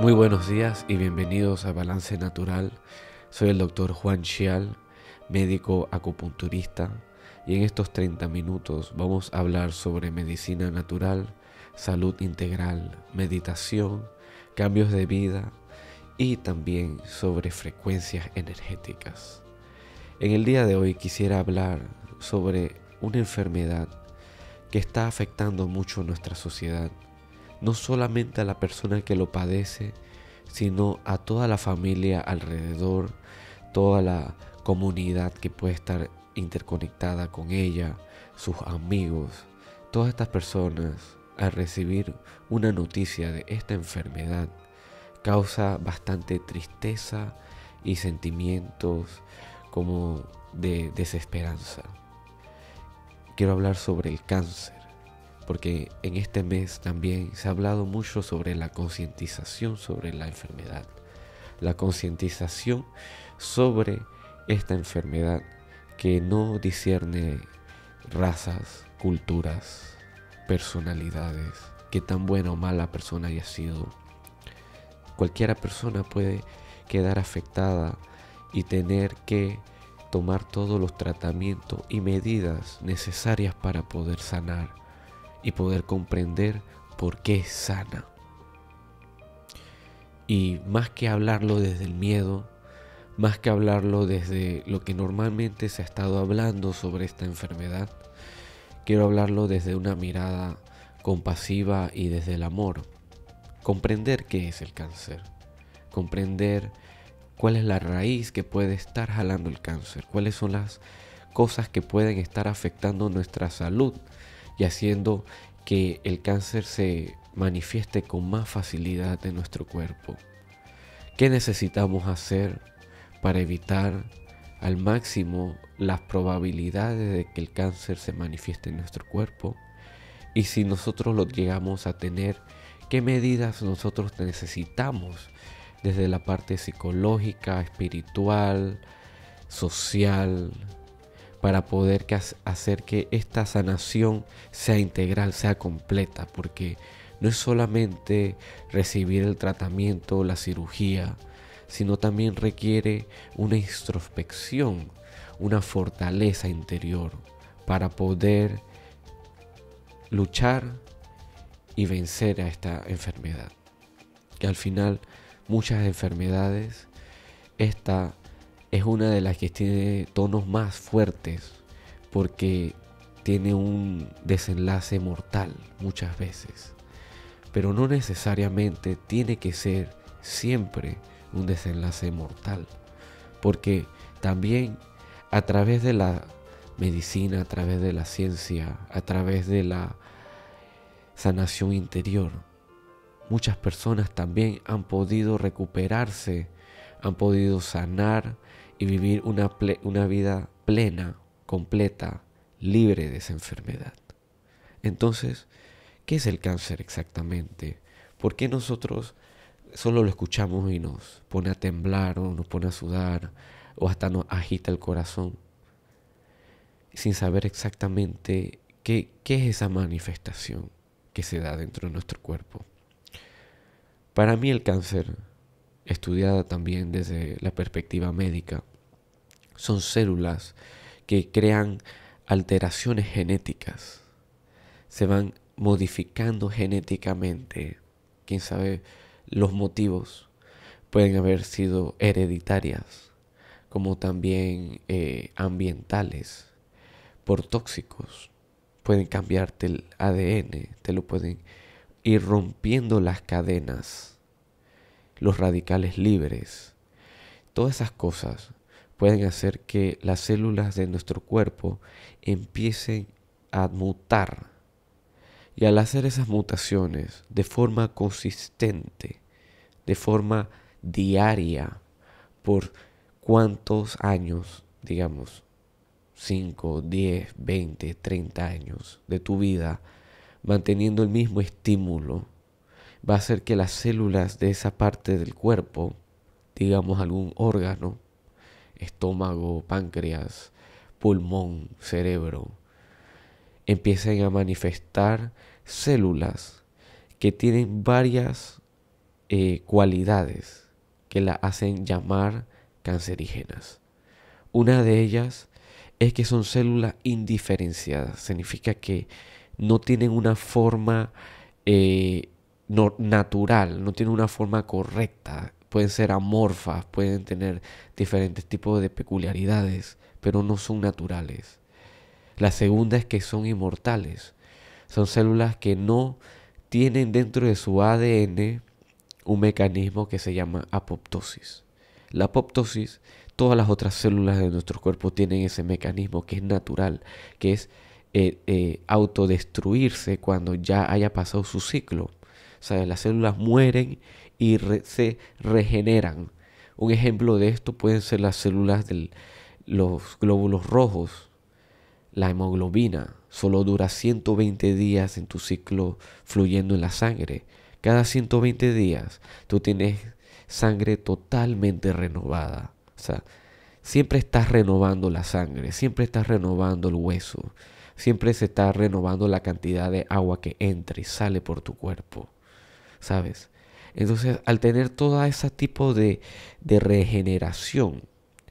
Muy buenos días y bienvenidos a Balance Natural. Soy el doctor Juan Chial, médico acupunturista, y en estos 30 minutos vamos a hablar sobre medicina natural, salud integral, meditación, cambios de vida y también sobre frecuencias energéticas. En el día de hoy quisiera hablar sobre una enfermedad que está afectando mucho a nuestra sociedad. No solamente a la persona que lo padece, sino a toda la familia alrededor, toda la comunidad que puede estar interconectada con ella, sus amigos. Todas estas personas, al recibir una noticia de esta enfermedad, causa bastante tristeza y sentimientos como de desesperanza. Quiero hablar sobre el cáncer, porque en este mes también se ha hablado mucho sobre la concientización sobre la enfermedad, la concientización sobre esta enfermedad que no discierne razas, culturas, personalidades, que tan buena o mala persona haya sido. Cualquiera persona puede quedar afectada y tener que tomar todos los tratamientos y medidas necesarias para poder sanar y poder comprender por qué sana. Y más que hablarlo desde el miedo, más que hablarlo desde lo que normalmente se ha estado hablando sobre esta enfermedad, quiero hablarlo desde una mirada compasiva y desde el amor. Comprender qué es el cáncer, comprender cuál es la raíz que puede estar jalando el cáncer, cuáles son las cosas que pueden estar afectando nuestra salud y haciendo que el cáncer se manifieste con más facilidad en nuestro cuerpo. ¿Qué necesitamos hacer para evitar al máximo las probabilidades de que el cáncer se manifieste en nuestro cuerpo? Y si nosotros lo llegamos a tener, ¿qué medidas nosotros necesitamos desde la parte psicológica, espiritual, social, para poder hacer que esta sanación sea integral, sea completa? Porque no es solamente recibir el tratamiento, la cirugía, sino también requiere una introspección, una fortaleza interior para poder luchar y vencer a esta enfermedad. Que al final muchas enfermedades, esta es una de las que tiene tonos más fuertes porque tiene un desenlace mortal muchas veces. Pero no necesariamente tiene que ser siempre un desenlace mortal, porque también a través de la medicina, a través de la ciencia, a través de la sanación interior, muchas personas también han podido recuperarse, han podido sanar y vivir una vida plena, completa, libre de esa enfermedad. Entonces, ¿qué es el cáncer exactamente? ¿Por qué nosotros solo lo escuchamos y nos pone a temblar o nos pone a sudar o hasta nos agita el corazón sin saber exactamente qué es esa manifestación que se da dentro de nuestro cuerpo? Para mí el cáncer, estudiada también desde la perspectiva médica, son células que crean alteraciones genéticas. Se van modificando genéticamente. Quién sabe, los motivos pueden haber sido hereditarias, como también ambientales, por tóxicos. Pueden cambiarte el ADN, te lo pueden ir rompiendo las cadenas, los radicales libres. Todas esas cosas pueden hacer que las células de nuestro cuerpo empiecen a mutar. Y al hacer esas mutaciones de forma consistente, de forma diaria, por cuántos años, digamos, 5, 10, 20, 30 años de tu vida, manteniendo el mismo estímulo, va a hacer que las células de esa parte del cuerpo, digamos algún órgano, estómago, páncreas, pulmón, cerebro, empiecen a manifestar células que tienen varias cualidades que la hacen llamar cancerígenas. Una de ellas es que son células indiferenciadas. Significa que no tienen una forma natural, no tienen una forma correcta. Pueden ser amorfas, pueden tener diferentes tipos de peculiaridades, pero no son naturales. La segunda es que son inmortales. Son células que no tienen dentro de su ADN un mecanismo que se llama apoptosis. La apoptosis, todas las otras células de nuestro cuerpo tienen ese mecanismo que es natural, que es autodestruirse cuando ya haya pasado su ciclo. O sea, las células mueren y se regeneran. Un ejemplo de esto pueden ser las células de los glóbulos rojos. La hemoglobina solo dura 120 días en tu ciclo fluyendo en la sangre. Cada 120 días tú tienes sangre totalmente renovada. O sea, siempre estás renovando la sangre, siempre estás renovando el hueso, siempre se está renovando la cantidad de agua que entra y sale por tu cuerpo, ¿sabes? Entonces, al tener todo ese tipo de regeneración,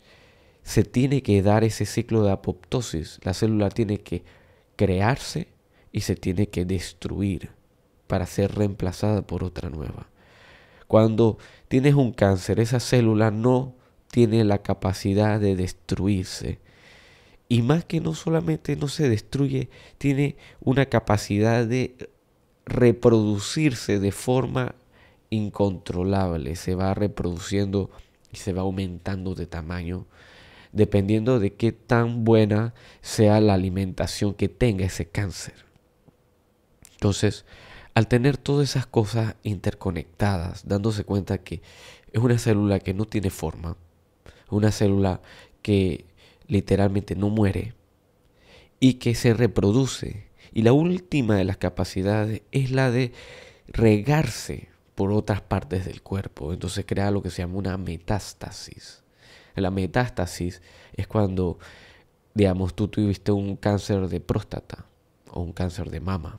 se tiene que dar ese ciclo de apoptosis. La célula tiene que crearse y se tiene que destruir para ser reemplazada por otra nueva. Cuando tienes un cáncer, esa célula no tiene la capacidad de destruirse. Y más que no solamente no se destruye, tiene una capacidad de reproducirse de forma incontrolable. Se va reproduciendo y se va aumentando de tamaño, dependiendo de qué tan buena sea la alimentación que tenga ese cáncer. Entonces, al tener todas esas cosas interconectadas, dándose cuenta que es una célula que no tiene forma, una célula que literalmente no muere y que se reproduce. Y la última de las capacidades es la de regarse por otras partes del cuerpo. Entonces crea lo que se llama una metástasis. La metástasis es cuando, digamos, tú tuviste un cáncer de próstata o un cáncer de mama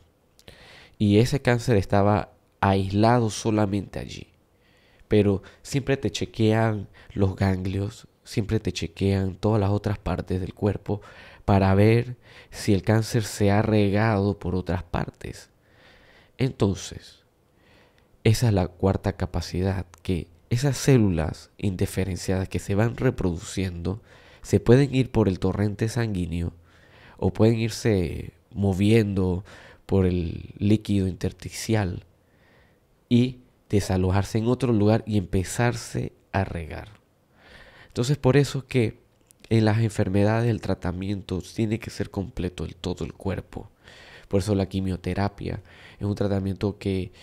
y ese cáncer estaba aislado solamente allí. Pero siempre te chequean los ganglios, siempre te chequean todas las otras partes del cuerpo para ver si el cáncer se ha regado por otras partes. Entonces, esa es la cuarta capacidad, que esas células indiferenciadas que se van reproduciendo se pueden ir por el torrente sanguíneo o pueden irse moviendo por el líquido intersticial y desalojarse en otro lugar y empezarse a regar. Entonces, por eso es que en las enfermedades el tratamiento tiene que ser completo en todo el cuerpo. Por eso la quimioterapia es un tratamiento que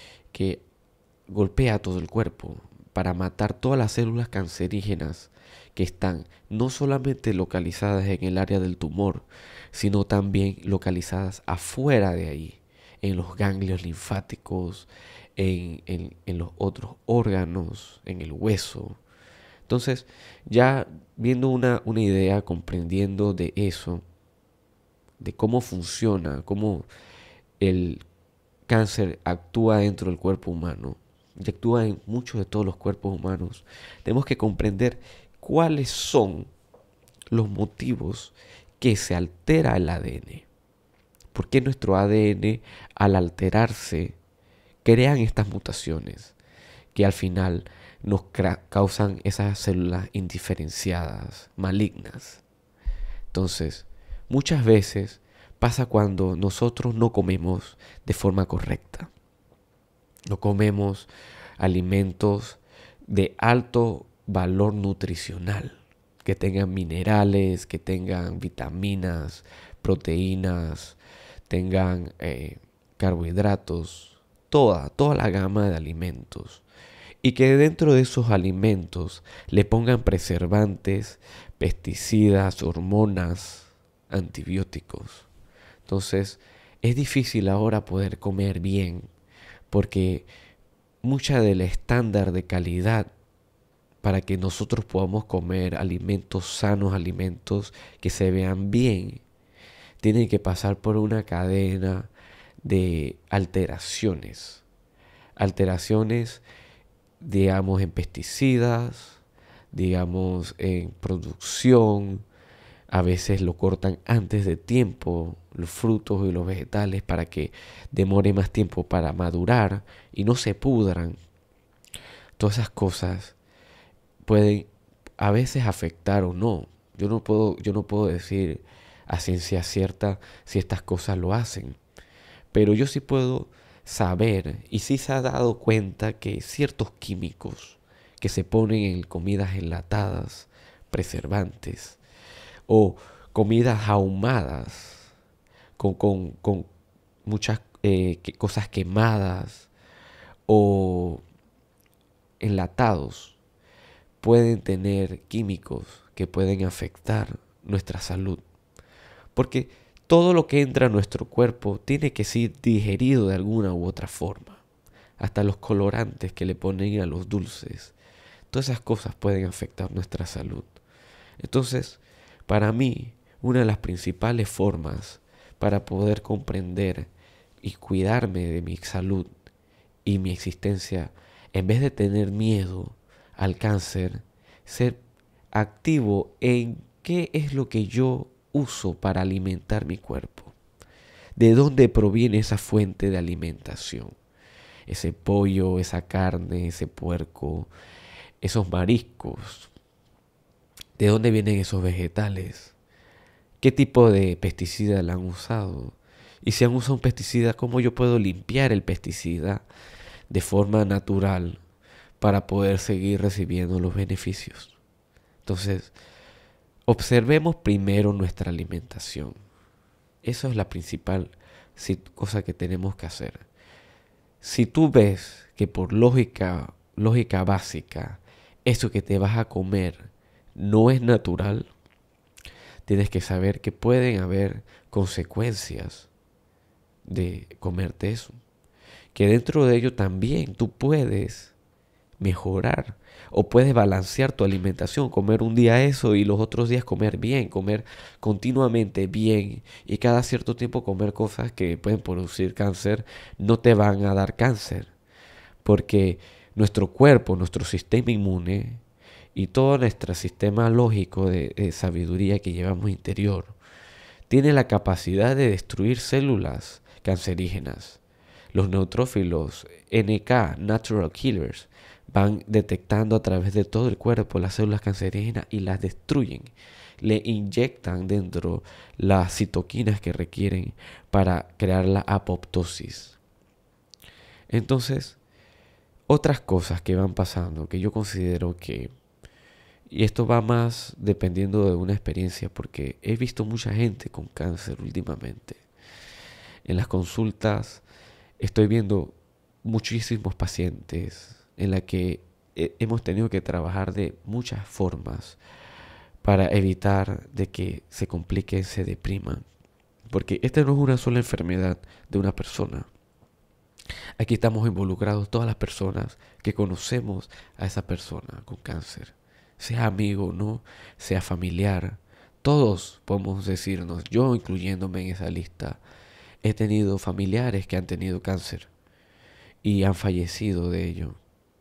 golpea todo el cuerpo para matar todas las células cancerígenas que están no solamente localizadas en el área del tumor, sino también localizadas afuera de ahí, en los ganglios linfáticos, en los otros órganos, en el hueso. Entonces, ya viendo una idea, comprendiendo de eso, de cómo funciona, cómo el cáncer actúa dentro del cuerpo humano y actúa en muchos de todos los cuerpos humanos, tenemos que comprender cuáles son los motivos que se altera el ADN. ¿Por qué nuestro ADN, al alterarse, crean estas mutaciones que al final nos causan esas células indiferenciadas, malignas? Entonces, muchas veces pasa cuando nosotros no comemos de forma correcta. No comemos alimentos de alto valor nutricional, que tengan minerales, que tengan vitaminas, proteínas, tengan carbohidratos, toda la gama de alimentos. Y que dentro de esos alimentos le pongan preservantes, pesticidas, hormonas, antibióticos. Entonces, es difícil ahora poder comer bien porque mucha del estándar de calidad para que nosotros podamos comer alimentos sanos, alimentos que se vean bien, tienen que pasar por una cadena de alteraciones. Alteraciones digamos, en pesticidas, digamos, en producción. A veces lo cortan antes de tiempo, los frutos y los vegetales, para que demore más tiempo para madurar y no se pudran. Todas esas cosas pueden a veces afectar o no. Yo no puedo decir a ciencia cierta si estas cosas lo hacen, pero yo sí puedo saber y sí se ha dado cuenta que ciertos químicos que se ponen en comidas enlatadas, preservantes o comidas ahumadas con muchas cosas quemadas o enlatados, pueden tener químicos que pueden afectar nuestra salud. Porque todo lo que entra a nuestro cuerpo tiene que ser digerido de alguna u otra forma. Hasta los colorantes que le ponen a los dulces. Todas esas cosas pueden afectar nuestra salud. Entonces, para mí, una de las principales formas para poder comprender y cuidarme de mi salud y mi existencia, en vez de tener miedo al cáncer, ser activo en qué es lo que yo uso para alimentar mi cuerpo. ¿De dónde proviene esa fuente de alimentación? Ese pollo, esa carne, ese puerco, esos mariscos. ¿De dónde vienen esos vegetales? ¿Qué tipo de pesticida le han usado? Y si han usado un pesticida, ¿cómo yo puedo limpiar el pesticida de forma natural para poder seguir recibiendo los beneficios? Entonces, observemos primero nuestra alimentación. Eso es la principal cosa que tenemos que hacer. Si tú ves que por lógica básica, eso que te vas a comer no es natural, tienes que saber que pueden haber consecuencias de comerte eso. Que dentro de ello también tú puedes mejorar o puedes balancear tu alimentación, comer un día eso y los otros días comer bien, comer continuamente bien y cada cierto tiempo comer cosas que pueden producir cáncer, no te van a dar cáncer, porque nuestro cuerpo, nuestro sistema inmune y todo nuestro sistema lógico de sabiduría que llevamos interior tiene la capacidad de destruir células cancerígenas. Los neutrófilos NK, Natural Killers, van detectando a través de todo el cuerpo las células cancerígenas y las destruyen. Le inyectan dentro las citoquinas que requieren para crear la apoptosis. Entonces, otras cosas que van pasando que yo considero que, y esto va más dependiendo de una experiencia, porque he visto mucha gente con cáncer últimamente. En las consultas estoy viendo muchísimos pacientes en la que hemos tenido que trabajar de muchas formas para evitar de que se compliquen, se depriman. Porque esta no es una sola enfermedad de una persona. Aquí estamos involucrados todas las personas que conocemos a esa persona con cáncer. Sea amigo o no, sea familiar. Todos podemos decirnos, yo incluyéndome en esa lista, he tenido familiares que han tenido cáncer y han fallecido de ello.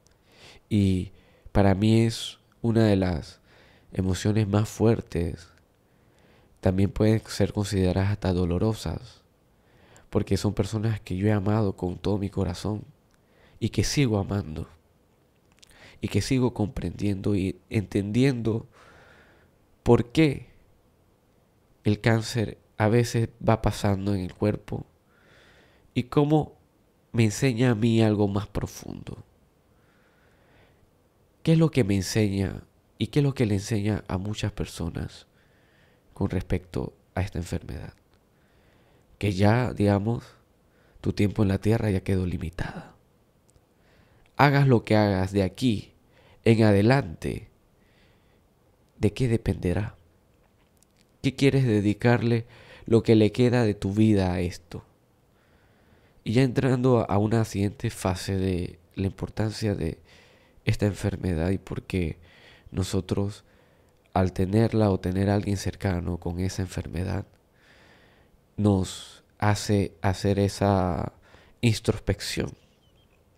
Y para mí es una de las emociones más fuertes. También pueden ser consideradas hasta dolorosas, porque son personas que yo he amado con todo mi corazón y que sigo amando y que sigo comprendiendo y entendiendo por qué el cáncer a veces va pasando en el cuerpo y cómo me enseña a mí algo más profundo. ¿Qué es lo que me enseña y qué es lo que le enseña a muchas personas con respecto a esta enfermedad? Que ya, digamos, tu tiempo en la tierra ya quedó limitada. Hagas lo que hagas de aquí en adelante, ¿de qué dependerá? ¿Qué quieres dedicarle lo que le queda de tu vida a esto? Y ya entrando a una siguiente fase de la importancia de esta enfermedad y por qué nosotros, al tenerla o tener a alguien cercano con esa enfermedad, nos hace hacer esa introspección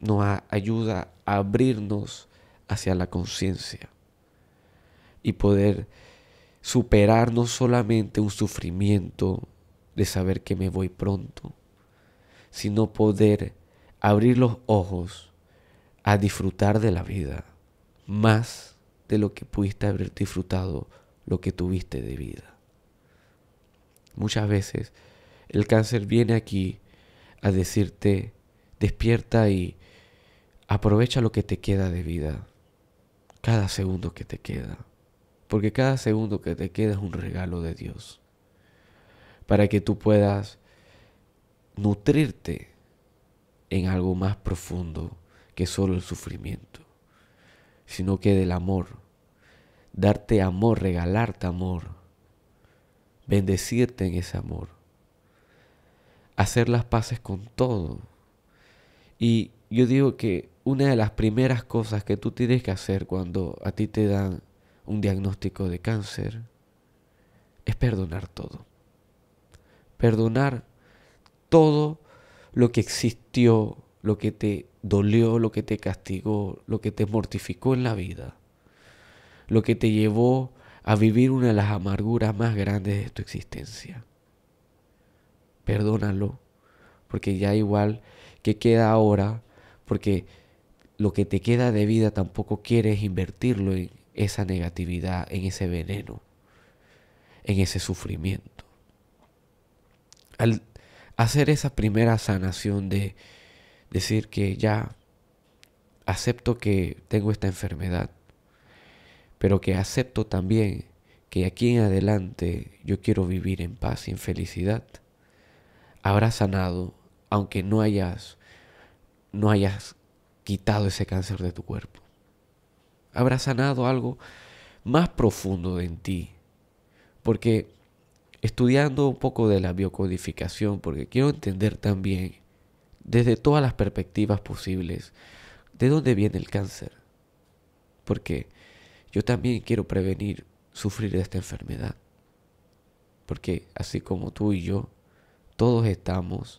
ayuda a abrirnos hacia la conciencia y poder superar no solamente un sufrimiento de saber que me voy pronto, sino poder abrir los ojos a disfrutar de la vida más de lo que pudiste haber disfrutado lo que tuviste de vida. Muchas veces el cáncer viene aquí a decirte: despierta y aprovecha lo que te queda de vida, cada segundo que te queda, porque cada segundo que te queda es un regalo de Dios, para que tú puedas nutrirte en algo más profundo que solo el sufrimiento, sino que del amor, darte amor, regalarte amor, bendecirte en ese amor, hacer las paces con todo. Y yo digo que una de las primeras cosas que tú tienes que hacer cuando a ti te dan un diagnóstico de cáncer es perdonar todo. Perdonar todo lo que existió, lo que te dolió, lo que te castigó, lo que te mortificó en la vida, lo que te llevó a vivir una de las amarguras más grandes de tu existencia. Perdónalo, porque ya igual que queda ahora, porque lo que te queda de vida tampoco quieres invertirlo en esa negatividad, en ese veneno, en ese sufrimiento. Al hacer esa primera sanación de decir que ya acepto que tengo esta enfermedad, pero que acepto también que aquí en adelante yo quiero vivir en paz y en felicidad, habrás sanado, aunque no hayas quitado ese cáncer de tu cuerpo. Habrás sanado algo más profundo en ti, porque estudiando un poco de la biocodificación, porque quiero entender también desde todas las perspectivas posibles de dónde viene el cáncer, porque yo también quiero prevenir sufrir de esta enfermedad, porque así como tú y yo, todos estamos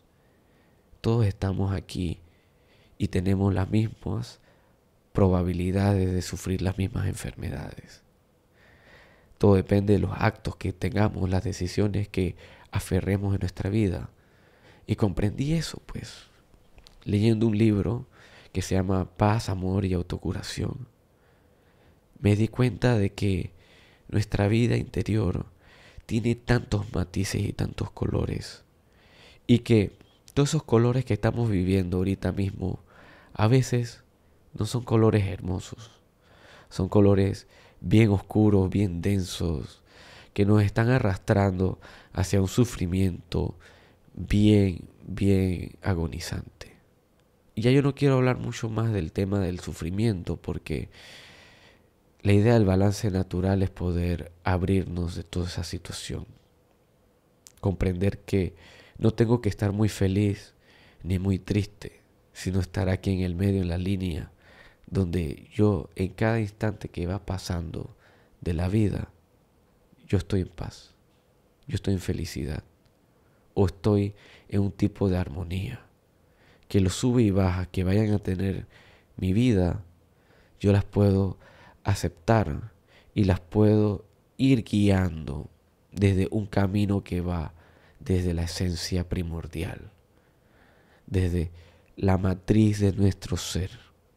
aquí y tenemos las mismas probabilidades de sufrir las mismas enfermedades. Todo depende de los actos que tengamos, las decisiones que aferremos en nuestra vida. Y comprendí eso, pues, leyendo un libro que se llama Paz, Amor y Autocuración. Me di cuenta de que nuestra vida interior tiene tantos matices y tantos colores, y que todos esos colores que estamos viviendo ahorita mismo a veces no son colores hermosos, son colores bien oscuros, bien densos, que nos están arrastrando hacia un sufrimiento bien agonizante. Y ya yo no quiero hablar mucho más del tema del sufrimiento, porque la idea del balance natural es poder abrirnos de toda esa situación. Comprender que no tengo que estar muy feliz ni muy triste, sino estar aquí en el medio, en la línea, donde yo en cada instante que va pasando de la vida, yo estoy en paz, yo estoy en felicidad, o estoy en un tipo de armonía, que los sube y baja que vayan a tener mi vida, yo las puedo aceptar y las puedo ir guiando desde un camino que va desde la esencia primordial, desde la matriz de nuestro ser.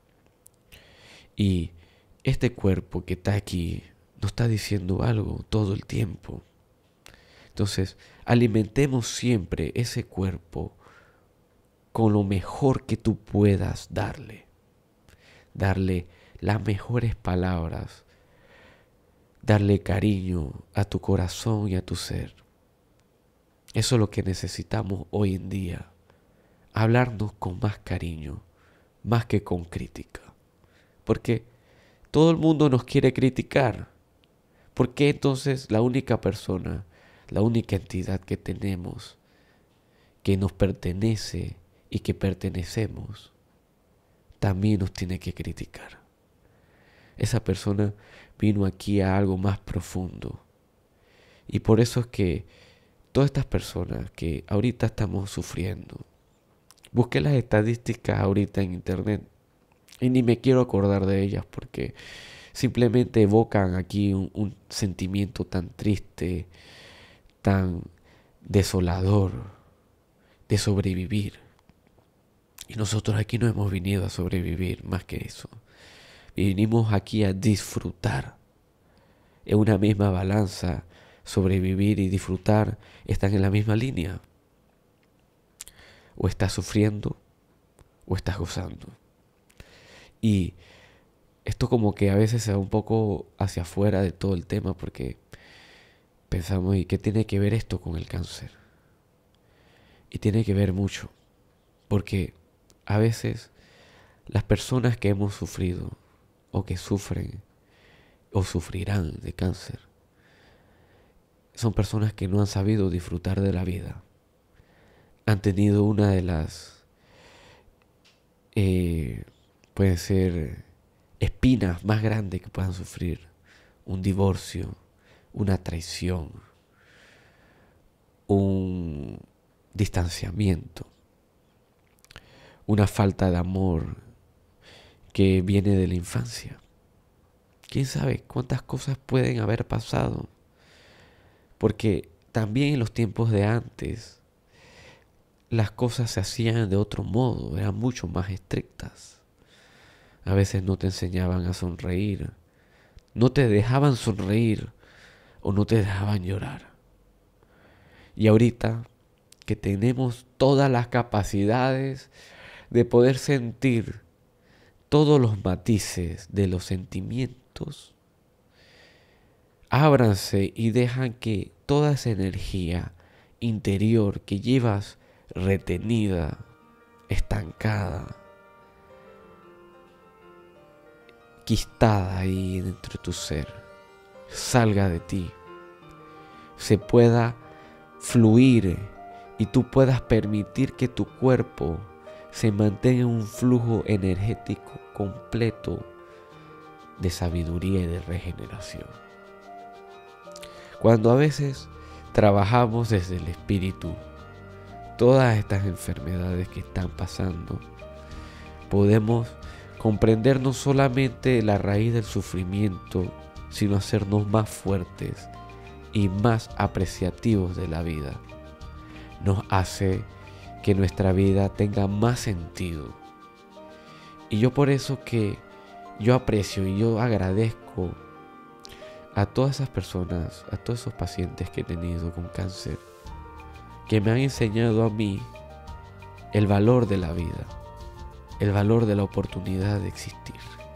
Y este cuerpo que está aquí nos está diciendo algo todo el tiempo. Entonces, alimentemos siempre ese cuerpo con lo mejor que tú puedas darle. Darle las mejores palabras, darle cariño a tu corazón y a tu ser. Eso es lo que necesitamos hoy en día. Hablarnos con más cariño, más que con crítica. Porque todo el mundo nos quiere criticar. ¿Por qué entonces la única persona, la única entidad que tenemos, que nos pertenece y que pertenecemos, también nos tiene que criticar? Esa persona vino aquí a algo más profundo. Y por eso es que todas estas personas que ahorita estamos sufriendo, Busqué las estadísticas ahorita en internet y ni me quiero acordar de ellas porque simplemente evocan aquí un sentimiento tan triste, tan desolador de sobrevivir. Y nosotros aquí no hemos venido a sobrevivir más que eso. Vinimos aquí a disfrutar. En una misma balanza, sobrevivir y disfrutar están en la misma línea. O estás sufriendo o estás gozando. Y esto como que a veces se va un poco hacia afuera de todo el tema porque pensamos, ¿y qué tiene que ver esto con el cáncer? Y tiene que ver mucho, porque a veces las personas que hemos sufrido o que sufren o sufrirán de cáncer son personas que no han sabido disfrutar de la vida. Han tenido una de las, puede ser, espinas más grandes que puedan sufrir. Un divorcio, una traición, un distanciamiento, una falta de amor que viene de la infancia. ¿Quién sabe cuántas cosas pueden haber pasado? Porque también en los tiempos de antes las cosas se hacían de otro modo, eran mucho más estrictas. A veces no te enseñaban a sonreír, no te dejaban sonreír o no te dejaban llorar. Y ahorita que tenemos todas las capacidades de poder sentir todos los matices de los sentimientos, ábranse y dejan que toda esa energía interior que llevas retenida, estancada, quistada ahí dentro de tu ser, salga de ti, se pueda fluir y tú puedas permitir que tu cuerpo se mantenga en un flujo energético completo de sabiduría y de regeneración. Cuando a veces trabajamos desde el espíritu, todas estas enfermedades que están pasando, podemos comprender no solamente la raíz del sufrimiento, sino hacernos más fuertes y más apreciativos de la vida. Nos hace que nuestra vida tenga más sentido. Y yo por eso que yo aprecio y yo agradezco a todas esas personas, a todos esos pacientes que he tenido con cáncer, que me han enseñado a mí el valor de la vida, el valor de la oportunidad de existir,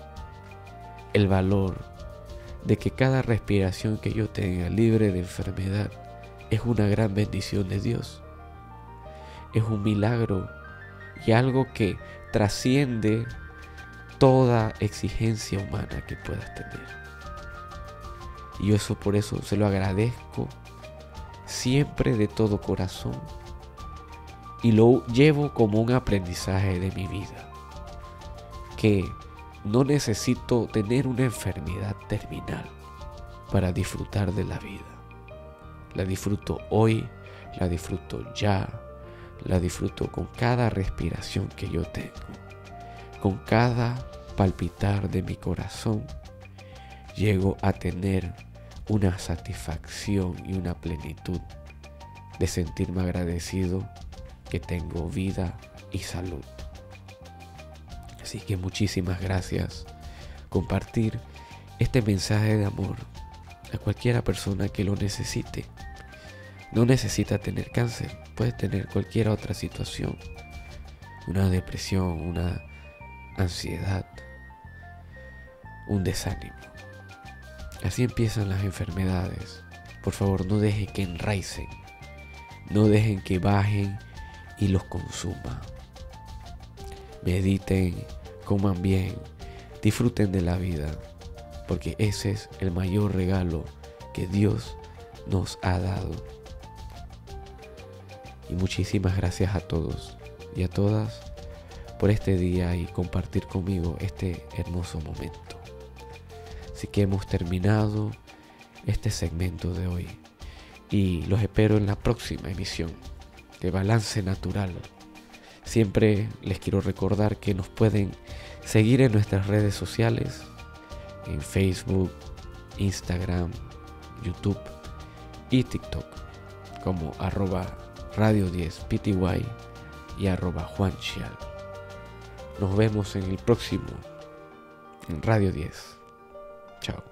el valor de que cada respiración que yo tenga libre de enfermedad es una gran bendición de Dios. Es un milagro y algo que trasciende toda exigencia humana que puedas tener. Y yo eso por eso se lo agradezco siempre de todo corazón y lo llevo como un aprendizaje de mi vida, que no necesito tener una enfermedad terminal para disfrutar de la vida. La disfruto hoy, la disfruto ya, la disfruto con cada respiración que yo tengo, con cada palpitar de mi corazón. Llego a tener una satisfacción y una plenitud de sentirme agradecido que tengo vida y salud. Así que muchísimas gracias. Compartir este mensaje de amor a cualquiera persona que lo necesite. No necesita tener cáncer, puede tener cualquier otra situación, una depresión, una ansiedad, un desánimo. Así empiezan las enfermedades. Por favor, no dejen que enraicen, no dejen que bajen y los consuma. Mediten, coman bien, disfruten de la vida, porque ese es el mayor regalo que Dios nos ha dado. Y muchísimas gracias a todos y a todas por este día y compartir conmigo este hermoso momento. Así que hemos terminado este segmento de hoy y los espero en la próxima emisión de Balance Natural. Siempre les quiero recordar que nos pueden seguir en nuestras redes sociales, en Facebook, Instagram, YouTube y TikTok, como @radio10pty y @juanchial. Nos vemos en el próximo, en Radio 10. Chao.